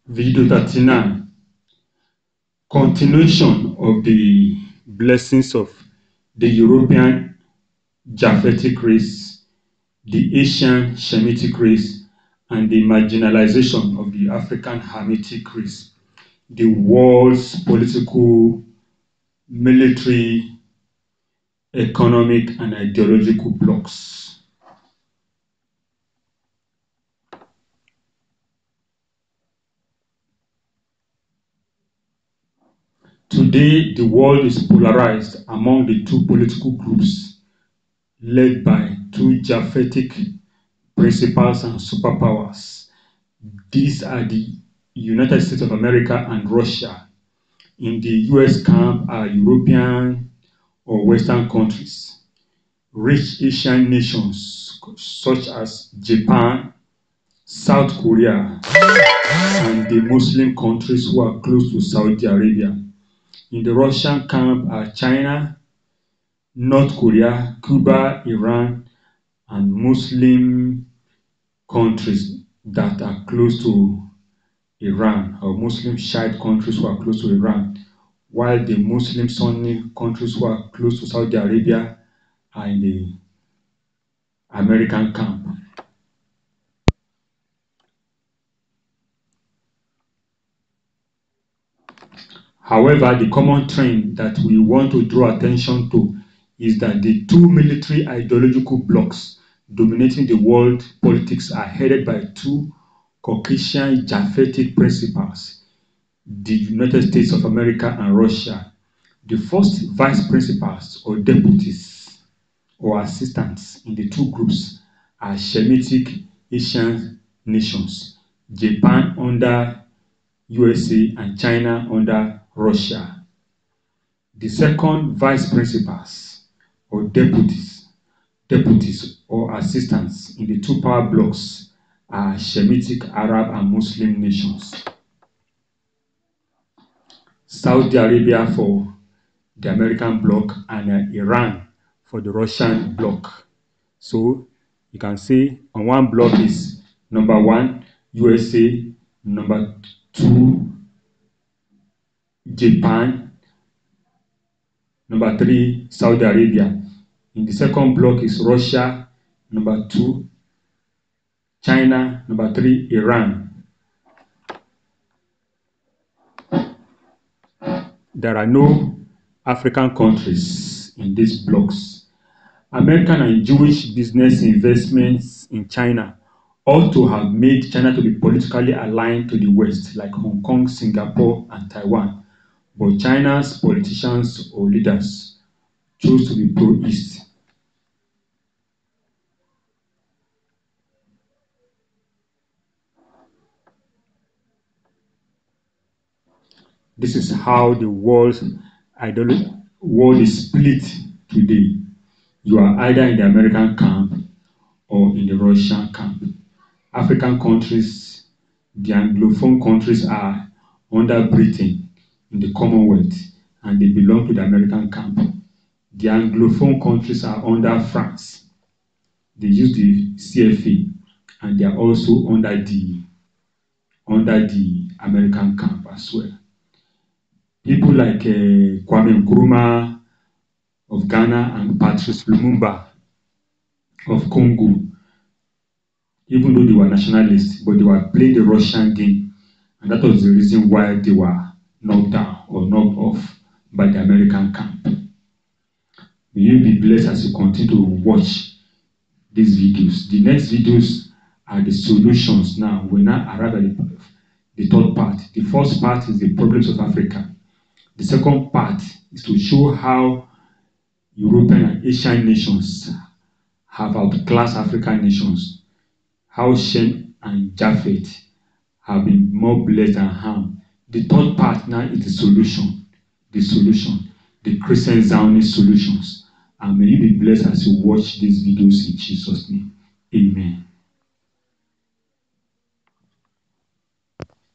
Video 39, continuation of the blessings of the European Japhetic race, the Asian Shemitic race, and the marginalization of the African Hamitic race, the world's political, military, economic, and ideological blocs. Today, the world is polarized among the two political groups led by two Japhetic principals and superpowers. These are the United States of America and Russia. In the US camp are European or Western countries, rich Asian nations such as Japan, South Korea, and the Muslim countries who are close to Saudi Arabia. In the Russian camp are China, North Korea, Cuba, Iran, and Muslim countries that are close to Iran, or Muslim Shiite countries who are close to Iran, while the Muslim Sunni countries who are close to Saudi Arabia are in the American camp. However, the common trend that we want to draw attention to is that the two military ideological blocs dominating the world politics are headed by two Caucasian Japhetic principals, the United States of America and Russia. The first vice principals or deputies or assistants in the two groups are Shemitic Asian nations, Japan under USA and China under Russia. The second vice principals or deputies or assistants in the two power blocs are Shemitic Arab and Muslim nations. Saudi Arabia for the American bloc and Iran for the Russian bloc. So you can say on one bloc is number 1 USA, number 2 Japan, number 3 Saudi Arabia. In the second block is Russia, number 2 China, number 3 Iran. There are no African countries in these blocks. American and Jewish business investments in China ought to have made China to be politically aligned to the West, like Hong Kong, Singapore, and Taiwan. But China's politicians or leaders chose to be pro-East. This is how the world is split today. You are either in the American camp or in the Russian camp. African countries, the Anglophone countries are under Britain in the Commonwealth and they belong to the American camp. The Anglophone countries are under France. They use the CFA and they are also under the American camp as well. People like Kwame Nkrumah of Ghana and Patrice Lumumba of Congo, even though they were nationalists, but they were playing the Russian game, and that was the reason why they were knocked down or knocked off by the American camp. May you be blessed as you continue to watch these videos. The next videos are the solutions. Now, we now arrive at the third part. The first part is the problems of Africa. The second part is to show how European and Asian nations have outclassed African nations, how Shem and Japheth have been more blessed than Ham. The third part now is the solution, the Christian Zionist solutions. And may you be blessed as you watch these videos in Jesus' name. Amen.